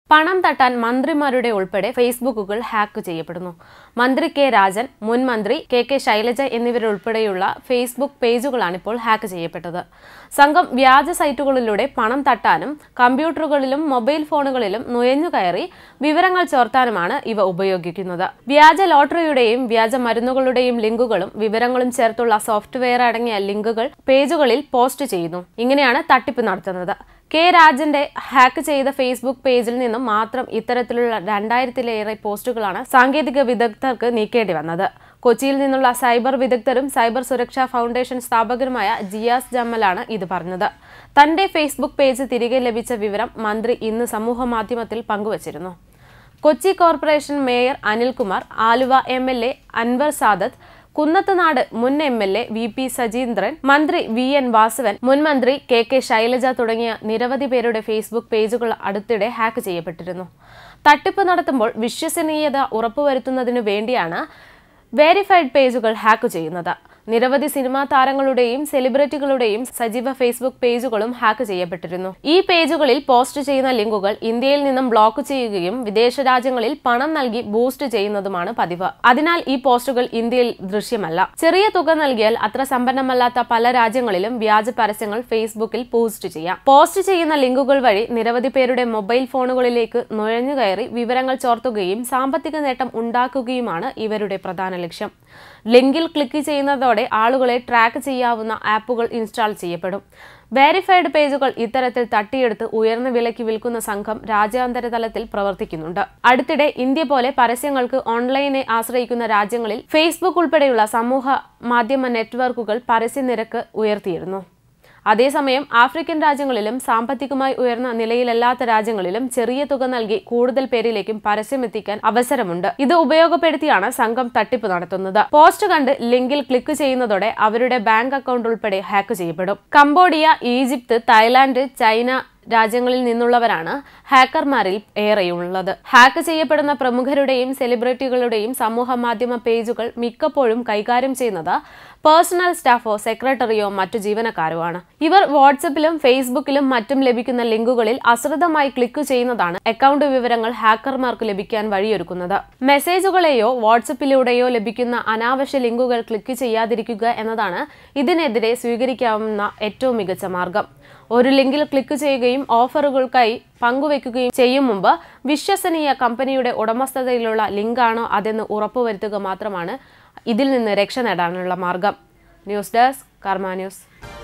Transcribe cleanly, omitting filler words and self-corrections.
പണം തട്ടാൻ മന്ത്രിമാരുടെ ഉൾപ്പെടെ ഫേസ്ബുക്കുകൾ ഹാക്ക് ചെയ്യപ്പെടുന്നു. മന്ത്രി കെ രാജൻ, മുൻ മന്ത്രി കെ ശൈലജ എന്നിവരുൾപ്പെടെയുള്ള ഫേസ്ബുക്ക് പേജുകളാണ് ഇപ്പോൾ ഹാക്ക് ചെയ്യപ്പെട്ടത്. സംഘം വ്യാജ സൈറ്റുകളിലൂടെ പണം തട്ടാനും കമ്പ്യൂട്ടറുകളിലും മൊബൈൽ ഫോണുകളിലും നുഴഞ്ഞുകയറി വിവരങ്ങൾ ചോർത്താനുമാണ് ഇവ ഉപയോഗിക്കുന്നത്. വ്യാജ ലോട്ടറിയുടെയും വ്യാജ മരുന്നുകളുടെയും ലിങ്കുകളും വിവരങ്ങളും ചേർത്തുള്ള സോഫ്റ്റ്വെയർ അടങ്ങിയ ലിങ്കുകൾ പേജുകളിൽ പോസ്റ്റ് ചെയ്യുന്നു. ഇങ്ങനെയാണ് തട്ടിപ്പ് നടത്തുന്നത്. കെ രാജന്റെ ഹാക്ക് ചെയ്ത ഫേസ്ബുക്ക് പേജിൽ നിന്നും മാത്രം ഇത്തരത്തിലുള്ള 2000-ലേറെ പോസ്റ്റുകളാണ് സാങ്കേതിക വിദഗ്ധർക്ക് നീക്കേണ്ടി വന്നത്. കൊച്ചിയിൽ നിന്നുള്ള സൈബർ വിദഗ്ധരും സൈബർ സുരക്ഷാ ഫൗണ്ടേഷൻ സ്ഥാപകരുമായ ജിയാസ് ജമ്മലാണ് ഇത് പറഞ്ഞത്. തന്റെ ഫേസ്ബുക്ക് പേജ് തിരികെ ലഭിച്ച വിവരം മന്ത്രി ഇന്ന് സമൂഹമാധ്യമത്തിൽ പങ്കുവച്ചിരുന്നു. Kochi corporation mayor Anilkumar, Aluva MLA Anwar Sadath, Kunnathunad മുൻ MLA VP സജീന്ദ്രൻ, മന്ത്രി VN വാസവൻ, മുൻ മന്ത്രി കെ ശൈലജ തുടങ്ങിയ നിരവധി പേരുടെ ഫേസ്ബുക്ക് പേജുകൾ അടുത്തിടെ ഹാക്ക് ചെയ്യപ്പെട്ടിരുന്നു. തട്ടിപ്പ് നടത്തുമ്പോൾ വിശ്വസനീയത ഉറപ്പുവരുത്തുന്നതിനു വേണ്ടിയാണ് വെരിഫൈഡ് പേജുകൾ ഹാക്ക് ചെയ്യുന്നത്. നിരവധി സിനിമാ താരങ്ങളുടെയും സെലിബ്രിറ്റികളുടെയും സജീവ ഫേസ്ബുക്ക് പേജുകളും ഹാക്ക് ചെയ്യപ്പെട്ടിരുന്നു. ഈ പേജുകളിൽ പോസ്റ്റ് ചെയ്യുന്ന ലിങ്കുകൾ ഇന്ത്യയിൽ നിന്നും ബ്ലോക്ക് ചെയ്യുകയും വിദേശ രാജ്യങ്ങളിൽ പണം നൽകി ബൂസ്റ്റ് ചെയ്യുന്നതുമാണ് പതിവ്. അതിനാൽ ഈ പോസ്റ്റുകൾ ഇന്ത്യയിൽ ദൃശ്യമല്ല. ചെറിയ തുക നൽകിയാൽ അത്ര സമ്പന്നമല്ലാത്ത പല രാജ്യങ്ങളിലും വ്യാജ പരസ്യങ്ങൾ ഫേസ്ബുക്കിൽ പോസ്റ്റ് ചെയ്യാം. പോസ്റ്റ് ചെയ്യുന്ന ലിങ്കുകൾ വഴി നിരവധി പേരുടെ മൊബൈൽ ഫോണുകളിലേക്ക് നുഴഞ്ഞുകയറി വിവരങ്ങൾ ചോർത്തുകയും സാമ്പത്തിക നേട്ടം ഉണ്ടാക്കുകയുമാണ് ഇവരുടെ പ്രധാന ലക്ഷ്യം. ലിങ്കിൽ ക്ലിക്ക് ചെയ്യുന്നതോടെ ആളുകളെ ട്രാക്ക് ചെയ്യാവുന്ന ആപ്പുകൾ ഇൻസ്റ്റാൾ ചെയ്യപ്പെടും. വെരിഫൈഡ് പേജുകൾ ഇത്തരത്തിൽ തട്ടിയെടുത്ത് ഉയർന്ന വിലയ്ക്ക് വിൽക്കുന്ന സംഘം രാജ്യാന്തര തലത്തിൽ പ്രവർത്തിക്കുന്നുണ്ട്. അടുത്തിടെ ഇന്ത്യ പോലെ പരസ്യങ്ങൾക്ക് ഓൺലൈനെ ആശ്രയിക്കുന്ന രാജ്യങ്ങളിൽ ഫേസ്ബുക്ക് ഉൾപ്പെടെയുള്ള സമൂഹ മാധ്യമ നെറ്റ്വർക്കുകൾ പരസ്യ നിരക്ക് ഉയർത്തിയിരുന്നു. അതേസമയം ആഫ്രിക്കൻ രാജ്യങ്ങളിലും സാമ്പത്തികമായി ഉയർന്ന നിലയിലല്ലാത്ത രാജ്യങ്ങളിലും ചെറിയ തുക നൽകി കൂടുതൽ പേരിലേക്കും പരസ്യമെത്തിക്കാൻ അവസരമുണ്ട്. ഇത് ഉപയോഗപ്പെടുത്തിയാണ് സംഘം തട്ടിപ്പ് നടത്തുന്നത്. പോസ്റ്റ് കണ്ട് ലിങ്കിൽ ക്ലിക്ക് ചെയ്യുന്നതോടെ അവരുടെ ബാങ്ക് അക്കൗണ്ട് ഉൾപ്പെടെ ഹാക്ക് ചെയ്യപ്പെടും. കംബോഡിയ, ഈജിപ്ത്, തായ്ലാന്റ്, ചൈന രാജ്യങ്ങളിൽ നിന്നുള്ളവരാണ് ഹാക്കർമാരിൽ ഏറെയുള്ളത്. ഹാക്ക് ചെയ്യപ്പെടുന്ന പ്രമുഖരുടെയും സെലിബ്രിറ്റികളുടെയും സമൂഹ മാധ്യമ പേജുകൾ മിക്കപ്പോഴും കൈകാര്യം ചെയ്യുന്നത് പേഴ്സണൽ സ്റ്റാഫോ സെക്രട്ടറിയോ മറ്റു ജീവനക്കാരോ ആണ്. ഇവർ വാട്സപ്പിലും ഫേസ്ബുക്കിലും മറ്റും ലഭിക്കുന്ന ലിങ്കുകളിൽ അശ്രദ്ധമായി ക്ലിക്ക് ചെയ്യുന്നതാണ് അക്കൗണ്ട് വിവരങ്ങൾ ഹാക്കർമാർക്ക് ലഭിക്കാൻ വഴിയൊരുക്കുന്നത്. മെസ്സേജുകളെയോ വാട്സപ്പിലൂടെയോ ലഭിക്കുന്ന അനാവശ്യ ലിങ്കുകൾ ക്ലിക്ക് ചെയ്യാതിരിക്കുക എന്നതാണ് ഇതിനെതിരെ സ്വീകരിക്കാവുന്ന ഏറ്റവും മികച്ച മാർഗം. ഒരു ലിങ്കിൽ ക്ലിക്ക് ചെയ്യുകയും ഓഫറുകൾക്കായി പങ്കുവെക്കുകയും ചെയ്യും മുമ്പ് വിശ്വസനീയ കമ്പനിയുടെ ഉടമസ്ഥതയിലുള്ള ലിങ്കാണോ അതെന്ന് ഉറപ്പുവരുത്തുക മാത്രമാണ് ഇതിൽ നിന്ന് രക്ഷ നേടാനുള്ള മാർഗം. News desk Karma news.